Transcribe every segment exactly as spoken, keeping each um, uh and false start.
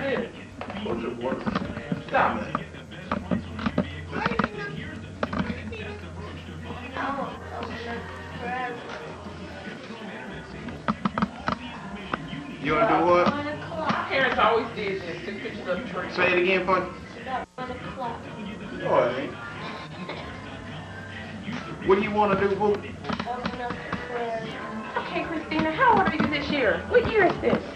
did. What's it worth? Stop it. You wanna do what? My parents always did this. Took pictures of the tree. Say it again, Punch. No, it ain't. What do you want to do, Boo? Okay, Christina, how old are you this year? What year is this?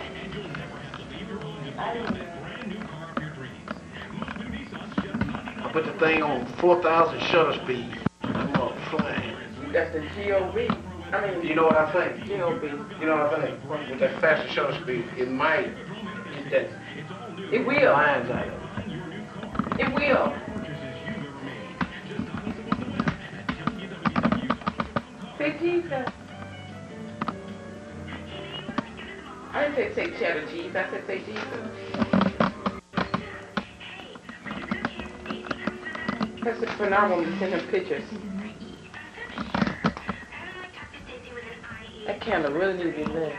I put the thing on four thousand shutter speed. I'm gonna fly. That's the G O B. I mean, You know what I think? G O B. You know what I think? With that faster shutter speed, it might get that It will. lines out of it. It will. Say Jesus. I didn't say say cheddar cheese. I said say Jesus. That's it for now. I'm going to send him pictures. That candle really needs to be lit.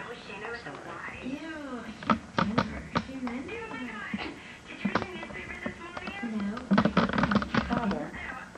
Father.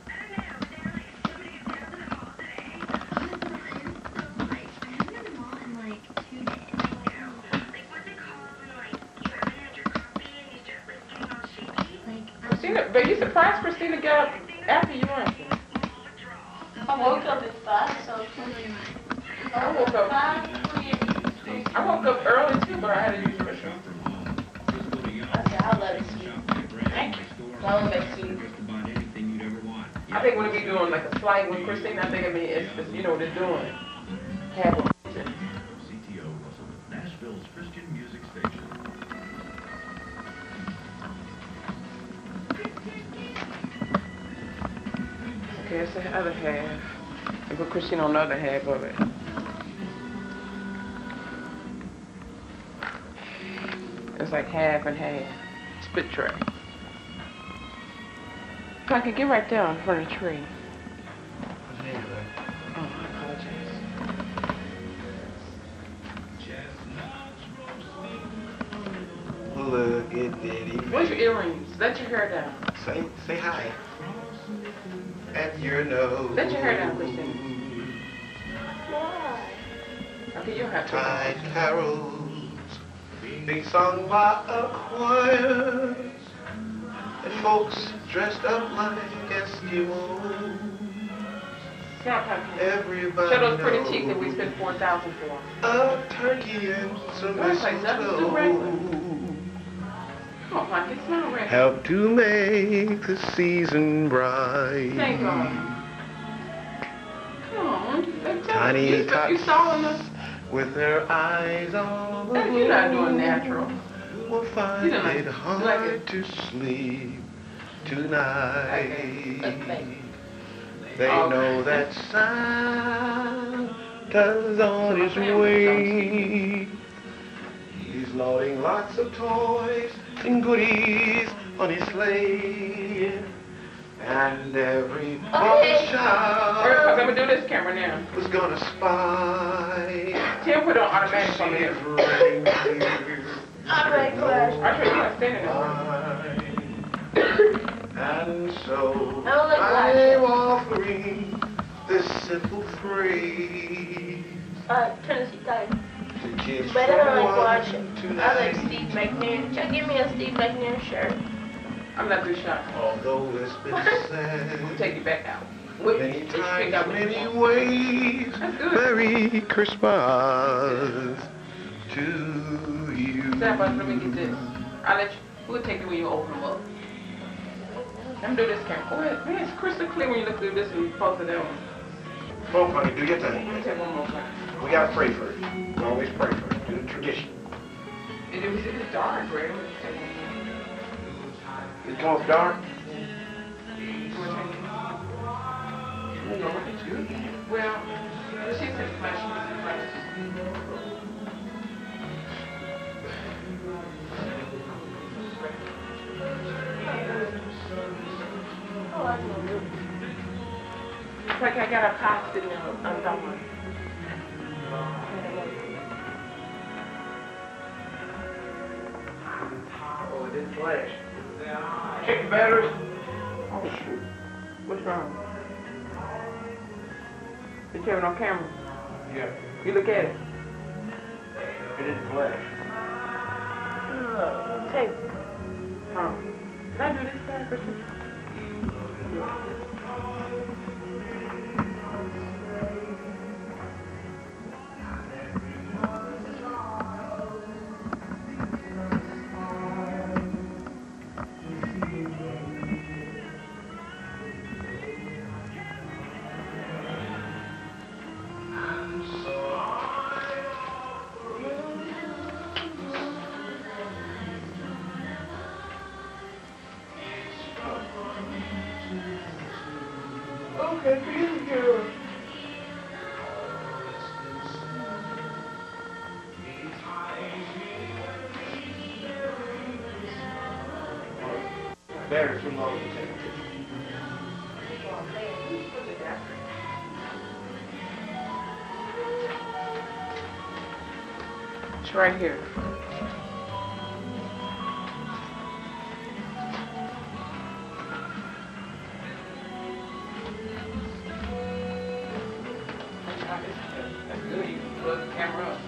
Christina, but you surprised Christina got up after you went. I woke up at five, so I woke up. I woke up early too, but I had to use the restroom. I said, I'll let it sleep. Thank you. I'll let it sleep. I think when we be doing like a flight with Christina, I think I mean it's, it's you know what they're doing. Have a C T O Russell, Nashville's Christian music station. Okay, it's the other half. And put Christina on the other half of it. It's like half and half. Split tray. I can get right there in front of the tree. Oh, I apologize. Look at Daddy. Where's your earrings? Let your hair down. Say, say hi. At your nose. Let your hair down, Christina. Why? Okay, you'll have to. Tide carols being sung by a choir, and folks dressed up like Eskimos. Snap, pumpkin. Everybody Show those pretty knows cheeks that we spent four thousand for. a turkey and some That's like nothing to do regular. mistletoe Come on, pumpkin, smile red. help to make the season bright. Thank God. Come on, let's go. Tiny you, tots you saw in us. with their eyes on the You're not doing natural. will find You don't like- it you hard like it? to sleep tonight. Okay. They Oh. know that Santa's on his way. He's loading lots of toys and goodies on his sleigh. And every Okay. child I'm gonna do this camera now. was gonna spy Tim put it on automatic on his there. reindeer. Alright, Clash. I show you how to stand it now. And so I don't like I'm offering this simple phrase Uh, Tennessee Titan. to kids But I don't from like one watching. to I like nine. Steve McNair. Y'all give me a Steve McNair shirt. I'm not too shy. Although it's been We'll said take you back out. What, many just pick times, out what you many want. ways, That's good. Merry Christmas to you. Stand by, let me get this. I'll let you, we'll take it when you open them up. Let me do this camera. Go ahead. Man, it's crystal clear when you look through this and both of them. Come on, honey, do your Let thing. me take one more time. We gotta pray first. We always pray first. Do the tradition. It was it was dark, right? Let me take one It come up dark. more. It's good. Well, she said flash, she said flash. Oh, I know. It's like I got a pot sitting on on top of it. flash. Check the batteries. Oh shoot. What's wrong? The camera on camera. Yeah, You look at it. it didn't flash. Look, tape. Huh. Can I do this side, Christian? Okay, please go. Battery too low to take a picture. It's right here. That's good. You can plug the camera up.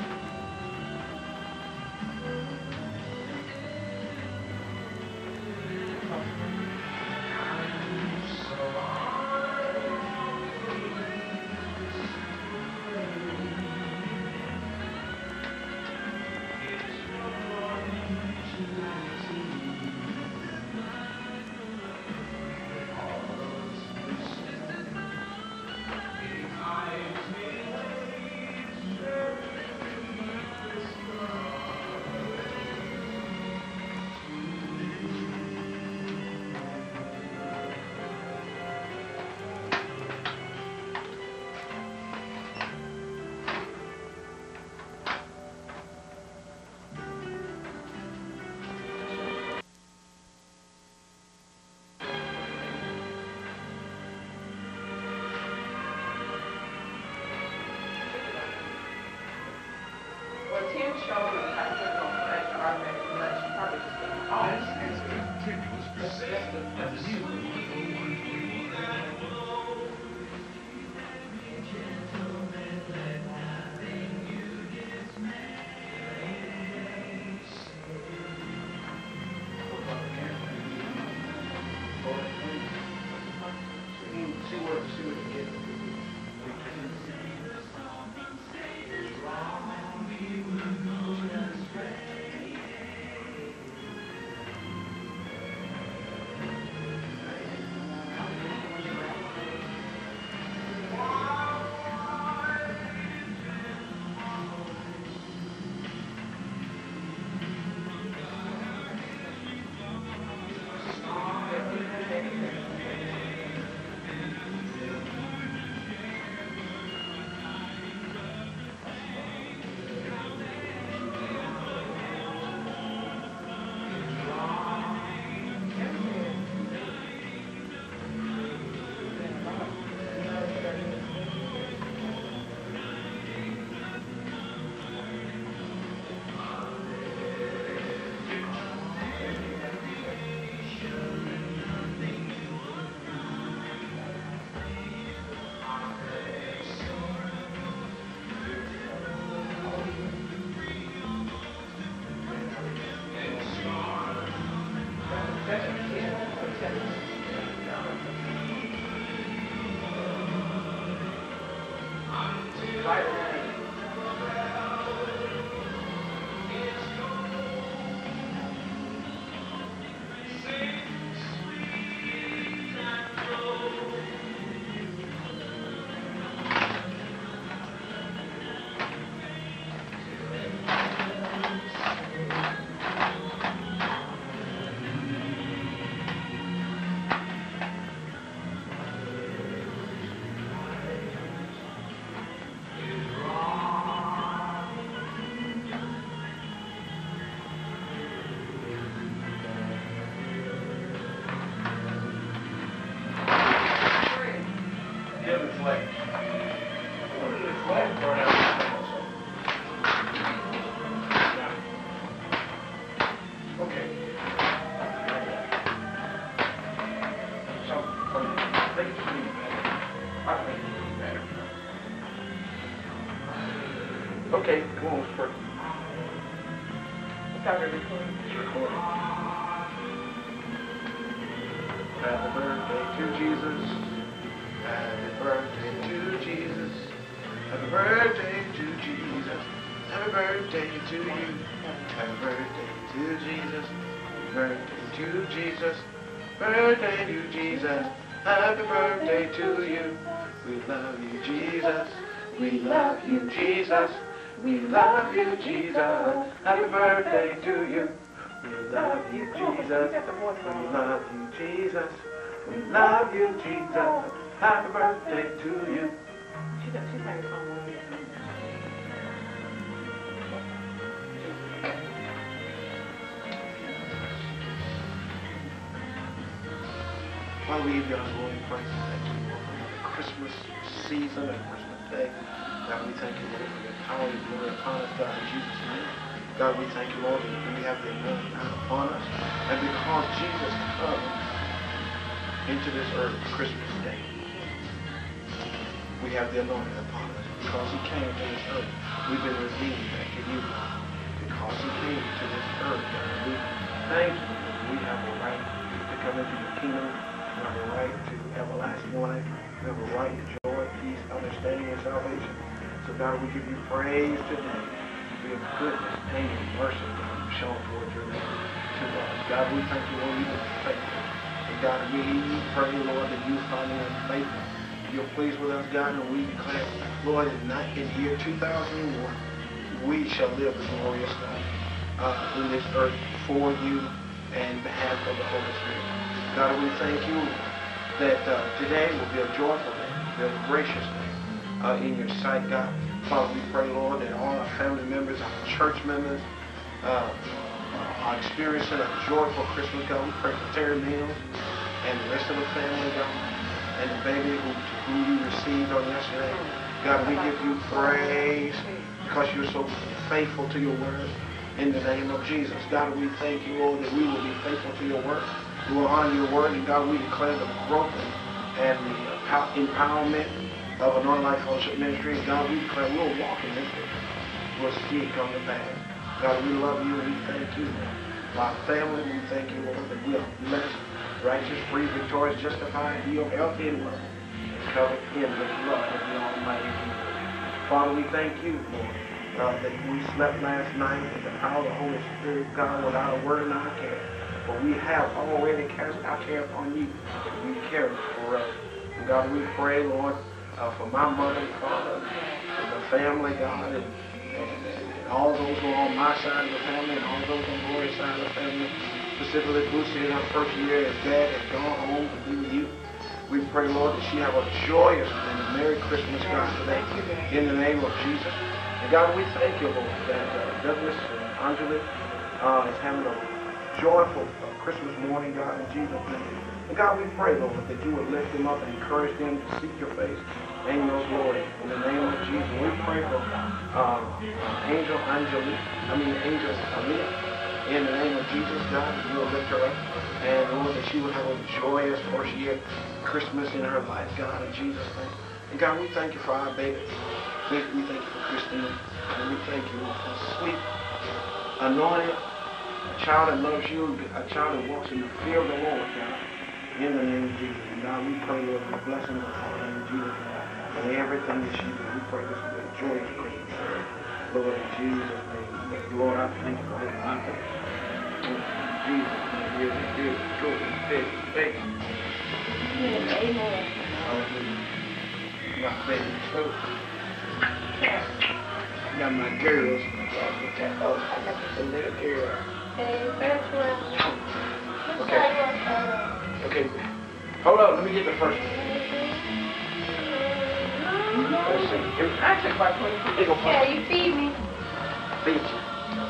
Well, Tim showed me how to put it on flash, the automatic flash. You probably just didn't. Oh, that's, that's good. That's, that's the, that's the super. See what, see what you get. first. It's already recording. It's recording. Happy birthday to Jesus. Happy birthday to Jesus. Happy birthday to Jesus. Happy birthday to you. Happy birthday to Jesus. Birthday to Jesus. Birthday to Jesus. Happy birthday to you. We love you, Jesus. We love you, Jesus. We love you, Jesus. Happy birthday to you. We love you, Jesus. We love you, Jesus. We love you, Jesus. Happy birthday to you. She does, she's like, oh, Father, we give you our glory and praise. Thank you, Lord, for the Christmas season and Christmas day. God, we thank you, Lord, for your power and glory upon us, God, in Jesus' name. God, we thank you, Lord, that we have the anointing upon us. And because Jesus comes into this earth Christmas day, we have the anointing upon us. Because he came to this earth, we've been redeemed back to you. Because he came to this earth, God, we thank you. We have a right to come into your kingdom. We have a right to everlasting life. We have a right to joy, peace, understanding, and salvation. So God, we give you praise today for your goodness and your mercy that you've shown towards your name to us. God, we thank you, Lord, you've been faithful. And God, we pray, Lord, that you find us faithful. You're pleased with us, God, and we declare, Lord, in, in year two thousand one, we shall live a glorious life uh, in this earth for you and behalf of the Holy Spirit. God, we thank you that uh, today will be a joyful day, be a gracious day uh, in your sight, God. Father, we pray, Lord, that all our family members, our church members uh, are experiencing a joyful Christmas, God. We pray for Terry Mills and the rest of the family, God, and the baby who, who you received on yesterday. God, we give you praise because you're so faithful to your word. In the name of Jesus. God, we thank you, Lord, that we will be faithful to your word. We will honor your word, and God, we declare the growth and the empowerment of Anointed Life Fellowship Ministry. God, we declare we'll walk in this way. We'll see it come to pass. God, we love you, and we thank you. For our family, we thank you, Lord, that we are blessed, righteous, free, victorious, justified, healed, healthy, and well, and covered in the blood of the Almighty Jesus. Father, we thank you, Lord. Uh, that we slept last night with the power of the Holy Spirit, God, without a word in our care. For we have already cast our care upon you. You care for us. And God, we pray, Lord, uh, for my mother and father, and the family, God, and, and, and all those who are on my side of the family, and all those on Gloria's side of the family, specifically Lucy in her first year as dad has gone home to be with you. We pray, Lord, that she have a joyous and a Merry Christmas, God, today, in the name of Jesus. And God, we thank you, Lord, that uh, Douglas and Angelique uh, is having a joyful uh, Christmas morning, God, in Jesus' name. And God, we pray, Lord, that you would lift them up and encourage them to seek your face and your glory. In the name of Jesus, we pray for uh, uh, Angel Angelique, I mean Angel Aaliyah. In the name of Jesus, God, that you will lift her up. And Lord, that she will have a joyous first year Christmas in her life, God, in Jesus' name. And God, we thank you for our baby. We, we thank you for Christine, and we thank you for sweet, anointed, a child that loves you, a child that walks in the fear of the Lord, God, in the name of Jesus. And God, we pray, Lord, for blessings upon her in Jesus' name, and everything that she does. We pray this will be a joyous Christmas, Lord, in Jesus' name. Lord, I thank you for this confidence. In Jesus' name, really, really, good, big, big. Amen. Hallelujah. My baby, so. I got my girls. Oh, I got the little girl. Okay, first one. Okay. Okay. Hold on, let me get the first one. Let's see. It was actually quite funny. They go Yeah, you feed me. Feed you.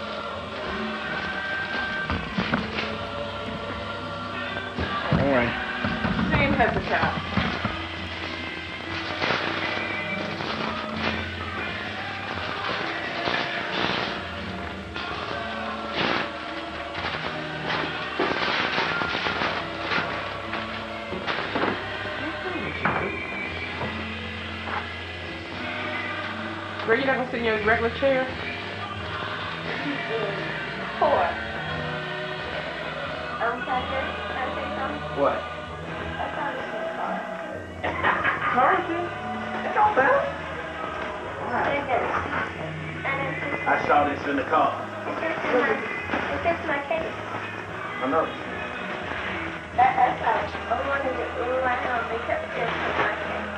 All right. Same as the child. Girl, you're not going to sit in your regular chair? in the car. It's just my, it's just my case. I know. That, that's how I wanted to do right now because it's just my case.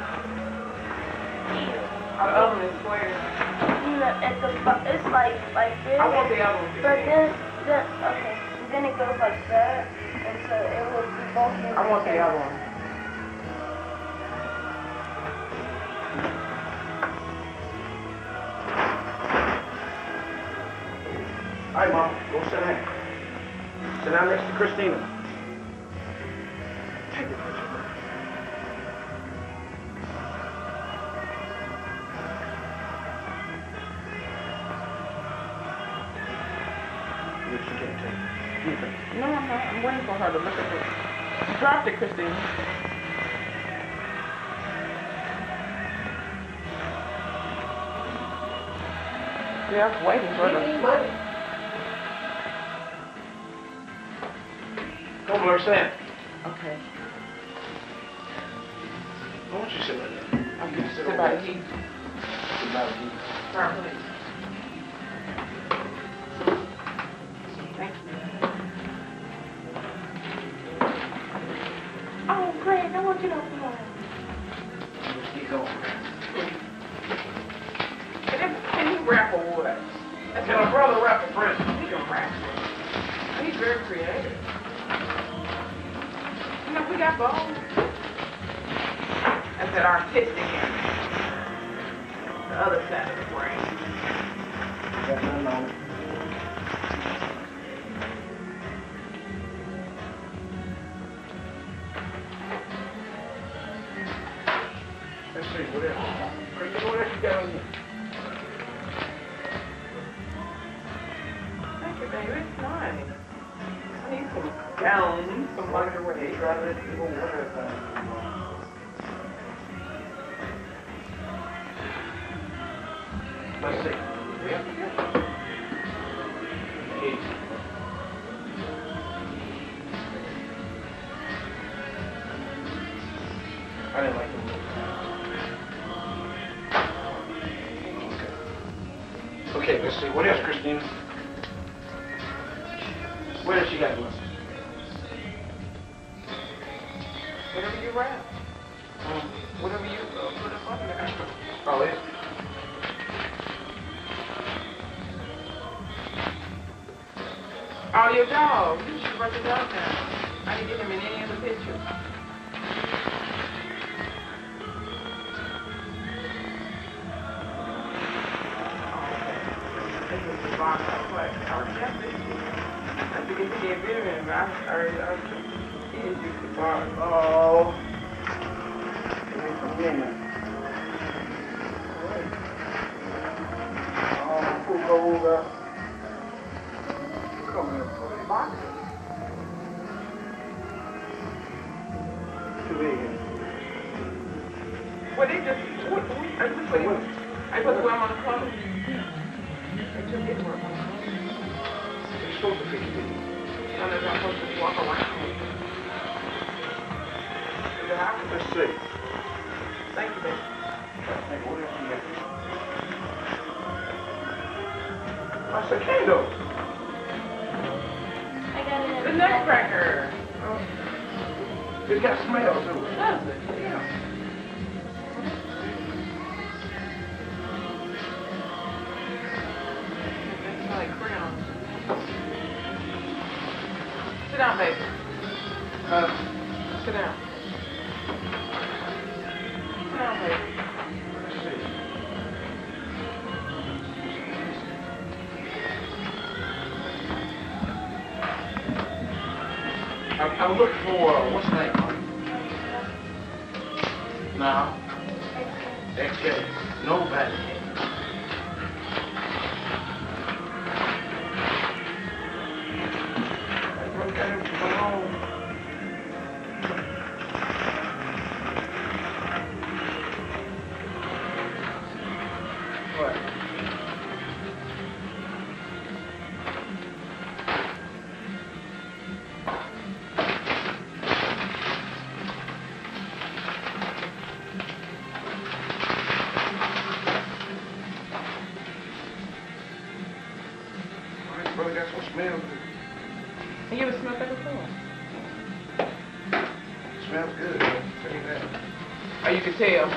The other one is square. You know, it's, a, it's like, like this. I want the other one. But then, then, okay, then it goes like that, and so it will be both in I want the other one. All right, Mom, go sit down. Sit down next to Christina. Take it, Christina. Yes, you can't take it. You take it. No, I'm not. I'm waiting for her to look at it. She dropped it, Christine. Yeah, I was waiting for her to. Money. Come on, sit down. Okay. I want you to sit right there. I'm You going can to sit sit over by there. the heat. Sit by the heat. Sorry, please. Thank you. Oh, great. I want you to open it. Just keep going. Can can you rap or what? That's Can what a brother rap a prison? he can rap. He's very creative. You know, we got both. That's that artistic end. The other side of the brain. Got nothing on it. Let's see, what else? Christina, what else you got on you? Thank you, baby. It's nice. I need some gowns, some lingerie. Try to let people wear it. Let's see. Easy. I didn't like the look. Okay. Okay, let's see. What else, Christina? What else you got going? Whatever you rap. Um, whatever you uh, put up on there. Oh, yeah. Oh, your dog. You should write the dog down. I didn't get him in any of the pictures. This is the box I play. I already got this. I think it's getting rid of him, but I already, I already, he is used to box. Oh. Give me some minutes. Oh, Fuga. Come here, buddy. Box? Too big. Well, they just, what, we, I just put him, I put the worm on the clothes. They took his worm on the clothes. You're supposed to fix it. No, they're not supposed to walk around. Is it how? Let's see. Thank you, baby. Hey, what else you got? That's a candle. I got it. The nutcracker. Oh, It's got smell to it. does it? Yeah. It's like crayons. Sit down, baby. Uh, Sit down. Sit down, baby. let's see. I'm, I'm looking for, uh, what's the name? No. X K. Nobody. Okay, come on. What? Brother got some smell good. You ever smelled that before? Smells good, man. Tell you that. Oh, you can tell. Yeah.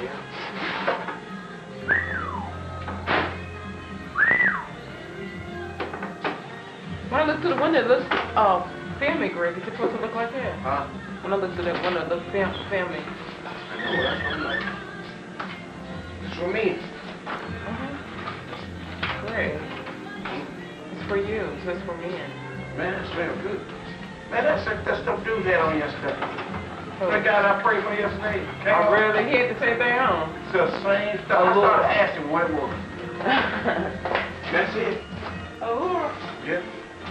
When I look through the window, it looks uh, family, Greg. It's supposed to look like that. Huh? When I look through that window, it looks fam family. I know that's what I'm like. It's for me. Mm-hmm. Greg. It's for you. It's just for men. Man, that smells good. Man, that's that stuff dudes had on yesterday. Oh. That guy that I prayed for yesterday. I really hit the same thing on. It's the same stuff. I started asking what it was. That's it. Oh. Yeah.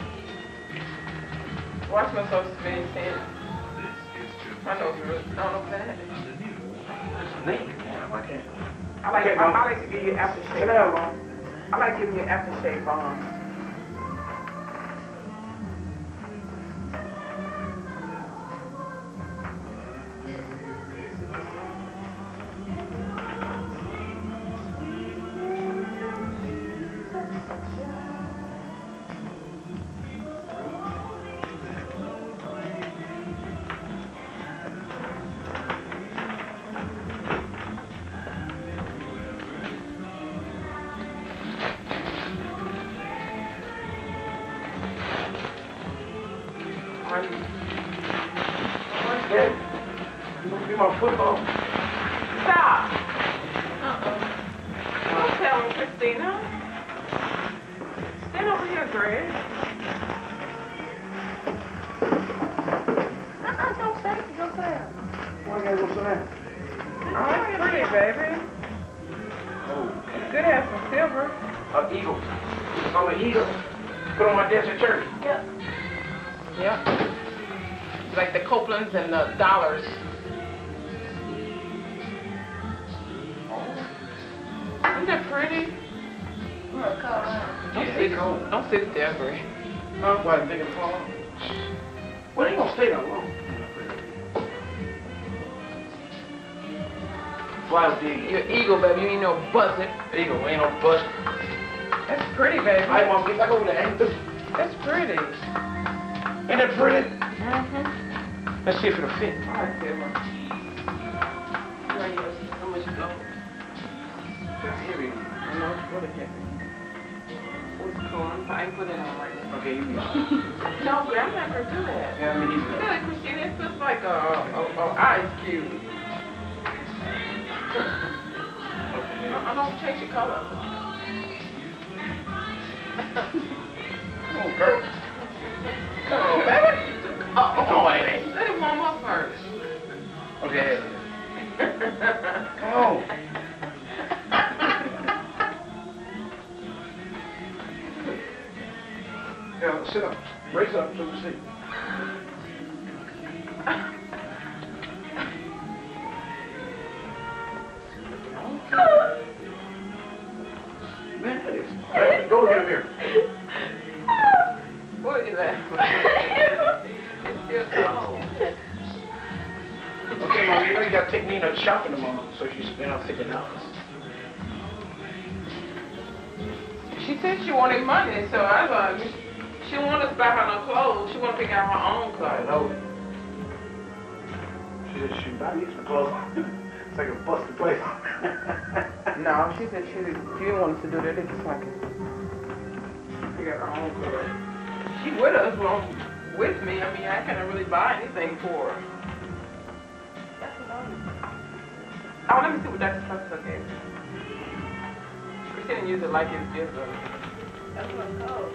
Watch myself spin ten. This is I know it's really, I don't know that. the new It's neat. Yeah, I can't. I like, Okay, I, Mom. I like to give you aftershave. Sit down, Mom. I like giving you aftershave bombs. What's that? You gonna be my football? Stop! Uh-uh. Don't tell him, Christina. Stand over here, Greg. Uh-uh, don't say it. Don't say it. Why I gotta go sit down? Oh, that's pretty, baby. Oh. It's good to have some silver. An eagle. I'm an eagle. Put on my desk at church. Yep. Yep. Like the Copelands and the dollars. Isn't that pretty? Look, come on. Don't Yeah, sit, it's cold. don't sit there, Greg. Huh? Why, you think it's fall off? Well, it ain't gonna stay that long. Fly with the eagle. You're an eagle, baby. You ain't no buzzard. Eagle, ain't no bust. That's pretty, baby. All right, Mom, get back over there. Ain't this- That's pretty. ain't that pretty? Mm-hmm. Let's see if it'll fit. All right, Silver. Right here. How much you go? That's heavy. I know it's really heavy. What's cool? I'm, I ain't put it on right now. Okay, you be all right. No, but I'm not gonna do that. Yeah, I mean, you Really, Christina, it feels like a, a, a ice cube. I, I don't change the color. Come on, Kurt. Come on, baby. Oh, Come on, baby. let it warm up first. Okay. Come on. Yeah, sit up. Brace up so we see. Man, it's, hey, go get him here. What is that? It's still cold. Okay, Mom, you know you gotta take Nina shopping tomorrow, so she spent out fifty dollars. She said she wanted money, so I was like, she wanted to buy her no clothes. She wanted to pick out her own I clothes. know. She said she buy me some clothes. It's like a busted place. No, she said she didn't, she didn't want us to do that. It's just like pick out her own clothes. She with us, well, with me. I mean, I can't really buy anything for her. That's what I'm. Oh, let me see what Doctor Spencer gave me. Christina used it like it's just a. That's what it's called.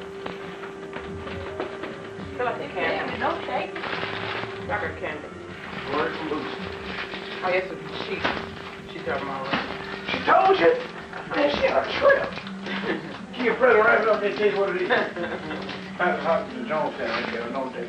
Feel like a candy. Don't shake. Like a candy. Word from Boots. Oh, yes, she, she told me already. She told you? Man, she had a trip. Keep your present right up and tell you what it is. How, how the Jones family gave no day.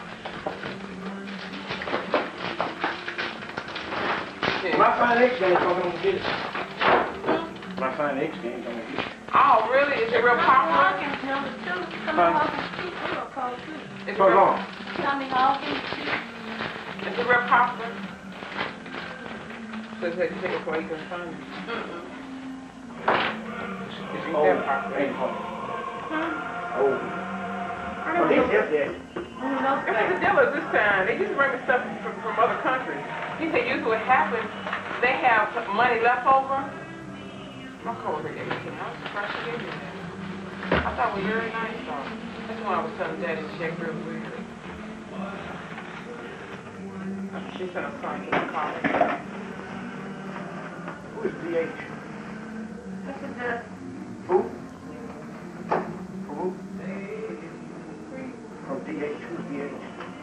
My fine X game coming on to get it. My fine X game coming to get it. Oh, really? Is it real popular? Hawkins number two. Tommy Hawkins Street. Who are called too? Is it So real, long. Tommy Hawkins Street. is it real popular? So it's like you take it before you can find it. Mm-mm. It's Oh, real popular. ain't home. Huh? Oh. Yes, yes. It was the dealers this time. They used to bring me stuff from, from other countries. He said usually what happens, they have money left over. My coworker gave it to me. I was surprised she gave me that. I thought it was very nice though. That's when I was telling Daddy to check real weird. She sent a son to the college. Who is D H? This is the Who? Who? Oh, D H. Who's D H?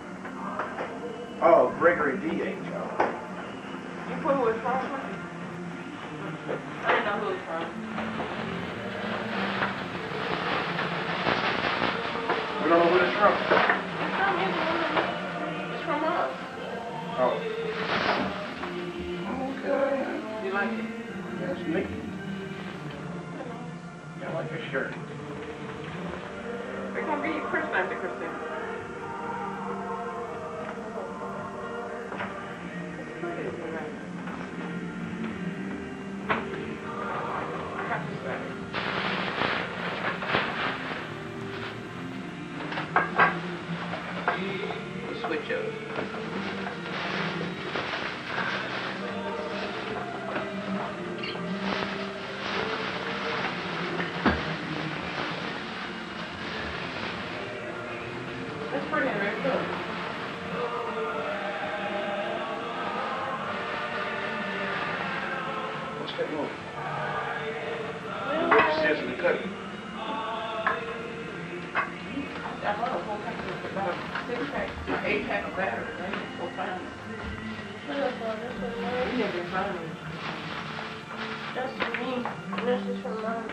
Oh, Gregory D H. Oh. You put who it's from? I didn't know who it's from. We don't know who it's from. It's from him. It's from us. Oh. Okay. You like it? That's neat. I like your shirt. They're gonna be Chris after Christine. Switch up. That's pretty nice, too. What's that movie? Which says in the cutting? I bought a whole pack of about a six pack, an eight pack of batteries. I need to go find them. You never been finding them. That's for me. This is for Mom.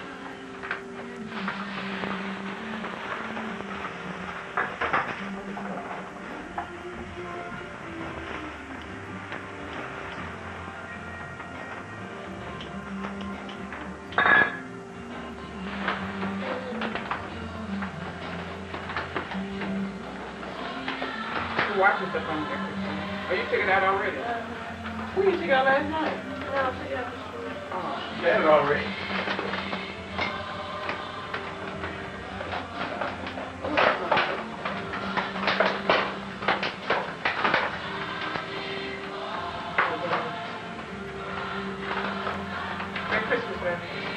Watching stuff on there. Oh, you took it out already? Uh, Who you took it out last night? no, I forgot to Oh. You had it already. Merry Christmas, man.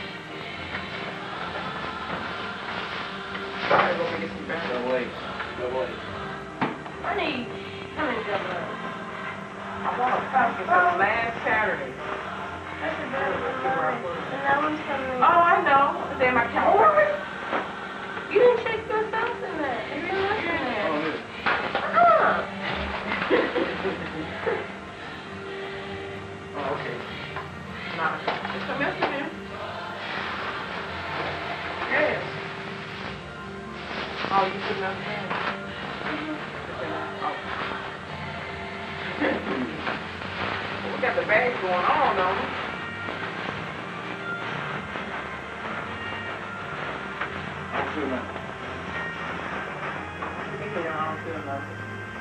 Sorry, go get some batteries. No way. No way. I need, I need to I bought a package of last Saturday. That's a better one. And that one's coming. Oh, I know. It's in my calendar. You didn't check yourself in that. You didn't look in Oh, there. this. Uh-uh. Oh, okay. Nah, it's a mess in there. Yes. Oh, you put nothing in. Oh. We got the bags going on, don't we? I don't feel nothing. I don't feel nothing.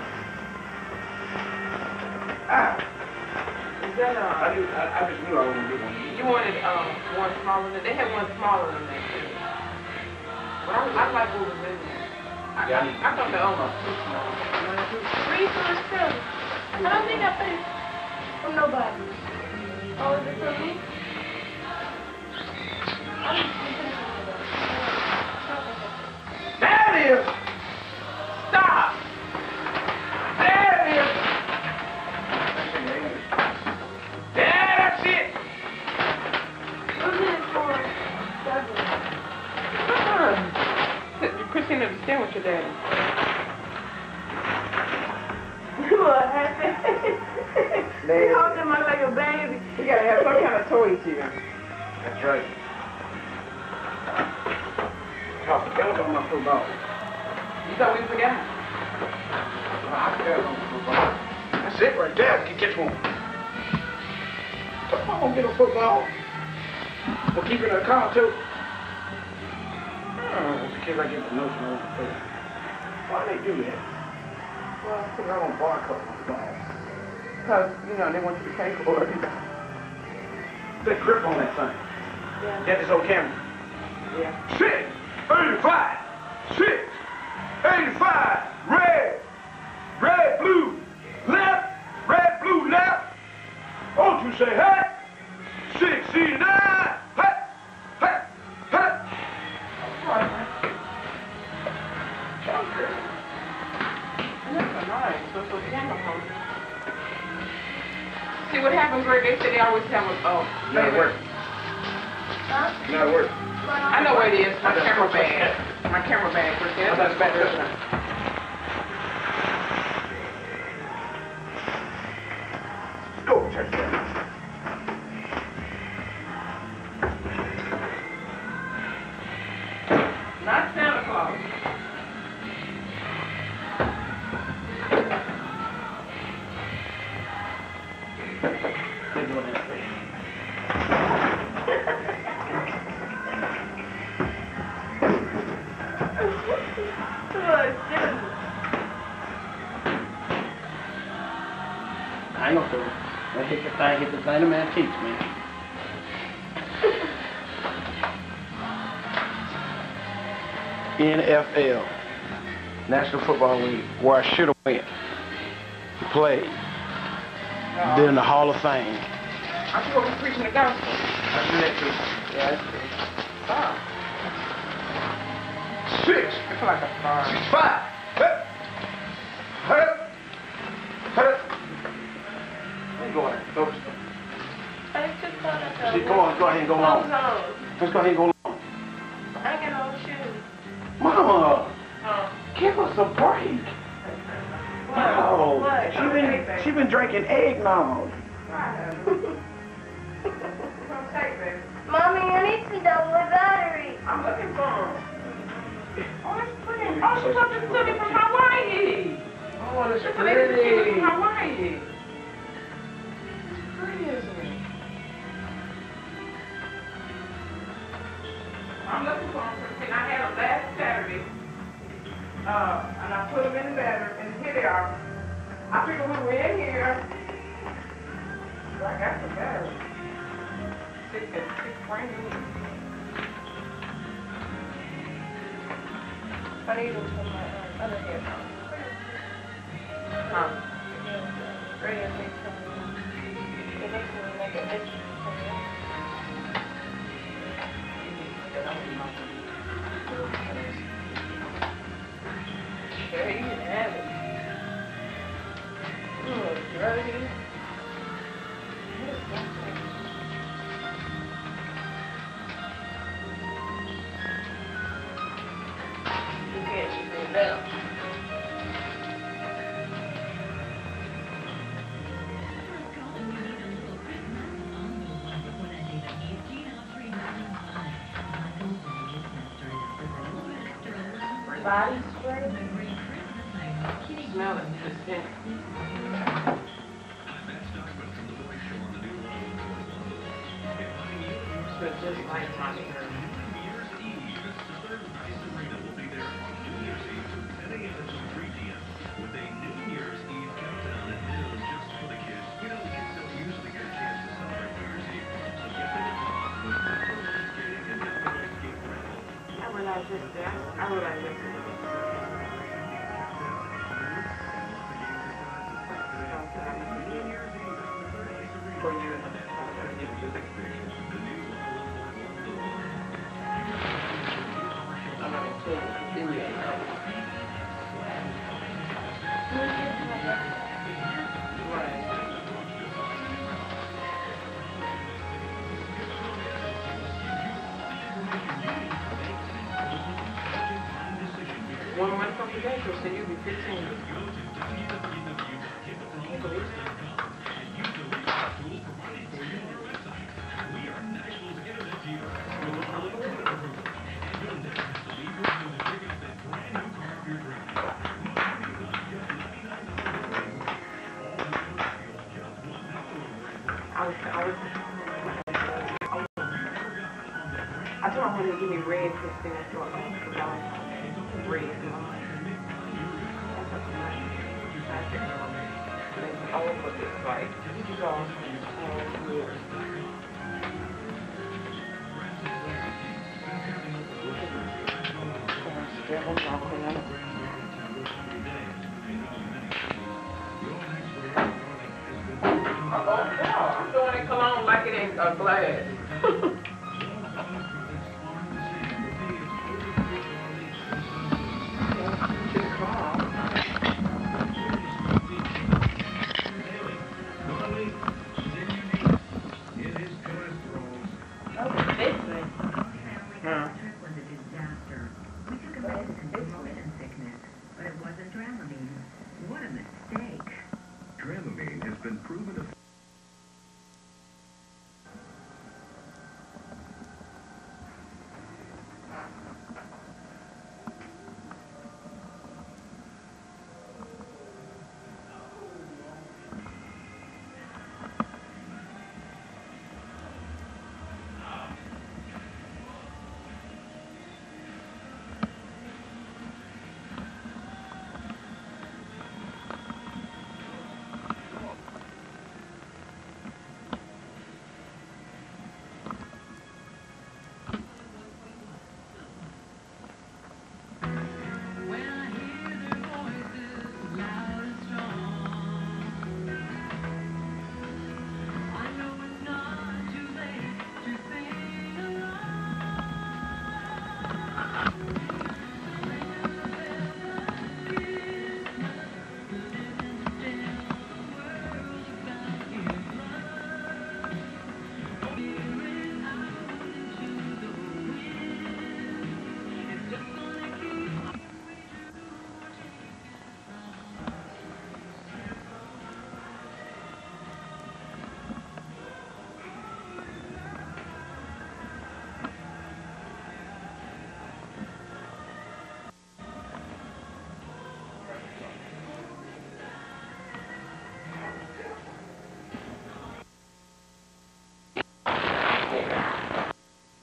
Ah! Is that, uh... I, knew, I, I just knew I wouldn't get one. You wanted um, one smaller than they had one smaller than that too. But I, I like what was in there. I, I, I thought the other one was too small. Read for the still. I don't think I paid from nobody. Oh, is it for me? I don't think it's for nobody. There it is! Stop! There it is! Yeah, that's it! Who's it for? Douglas. Uh-uh. Christine understand what your daddy. What happened? You hold him up like a baby. You gotta have some kind of toy here. That's right. Oh, forget about my football. You thought we forgot? I forgot about my football. That's it right there. I can catch one. So I'm gonna get a football. We'll keep it in the car too. Oh, because I get the notion on the face. Why they do that? Well, because I don't barcode my ball. Because, you know, they want you to pay for it. Put a grip on that thing. Yeah. Get this old camera. Yeah. Six, eighty-five, six, eighty-five. what happens, Greg? They say they always have a, oh, Not at work. Huh? Not at work. I know where it is. My camera bag. My camera bag. That's That's back there. Go, check that. Not Santa Claus. They're doing that. I ain't gonna do it. I hit the thing, hit the thing, the man teach me. N F L, National Football League, where I should have went to play. No. Then the Hall of Fame. I'm supposed to be preaching the gospel. That's the next week. Yeah, that's true. Five. Six. I feel like a star. Five. Hut. Hut. Hut. Where you going? Go. I just thought I See, go on, go ahead and go Clothes long. on. Let's go ahead and go long. I ain't got no shoes. Mama, Oh. give us a break. What? No. What? She been, she been drinking eggnog. Mommy, I need some double battery. I'm looking for them. Oh, that's pretty. Oh, she took this to me from Hawaii. Oh, that's This lady took it pretty. from Hawaii. It's pretty, isn't it? I'm looking for them, Christine. I had them last Saturday. Uh, and I put them in the battery, and here they are. I figured we were in here. So I got some batteries. Six, six brand new. I need them for my uh, other headphones. Huh? Radio takes something. It makes me like an itch. There you have it. Oh, dirty. You can't just say that. Body spray? Smell it. It's scent. Smells just like Tommy Herb. I realize this, I realize this. For you. I'm not gonna tell you. Then you know. Right. One month from today, she'll say you'll be fifteen. I was, I was, I told my mother to give me red Christine. I thought, oh, for Valentine's Day. Red. That's okay. I said, no. All of this, like, you go, oh, good. Uh-oh, yeah, I'm doing it cologne like it ain't a glass. It's motion sickness, but it wasn't Dramamine. What a mistake. Dramamine has been proven to...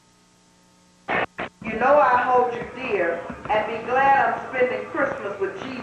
You know I hold you dear and be glad I'm spending Christmas with Jesus.